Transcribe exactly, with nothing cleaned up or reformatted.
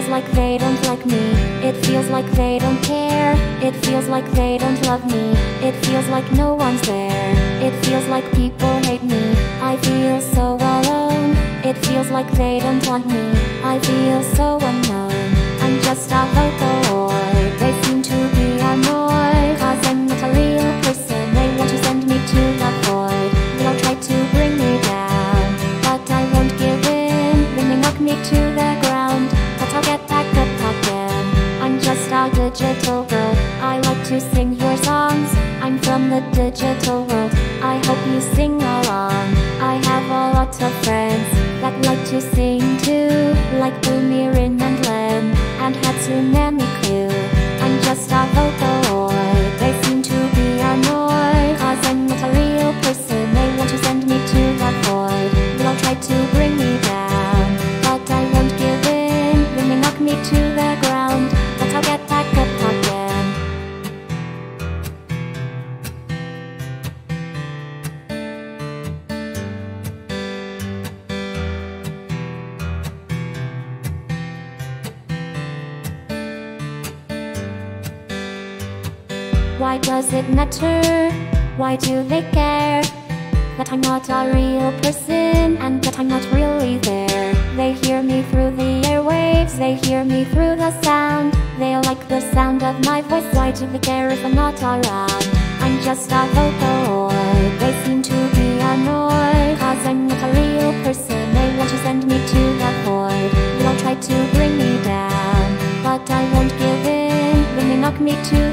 feels like they don't like me. It feels like they don't care. It feels like they don't love me. It feels like no one's there. It feels like people hate me. I feel so alone. It feels like they don't want me. I feel so unknown. I'm just a Vocaloid. They seem to be annoyed, cause I'm not a real person. They want to send me to the void. They'll try to bring me down, but I won't give in. They may knock me to the ground, but I'll get back up again. I'm just a digital girl. I like to sing your songs. I'm from the digital world. I hope you sing along. I have a lot of friends that like to sing too, like Boomirin and Lem and Hatsune Miku. I'm just a Vocaloid. They seem to be annoyed, cause I'm not a real person. They want to send me to the void. They'll try to bring me down, but I won't give in. They may knock me to the ground, but I'll get back up again. Why does it matter? Why do they care that I'm not a real person and that I'm not really there? They hear me through the airwaves. They hear me through the sound. They like the sound of my voice. Why do they care if I'm not around? I'm just a Vocaloid. They seem to be annoyed, cause I'm not a real person. They want to send me to the void. They'll try to bring me down, but I won't give in. They may knock me to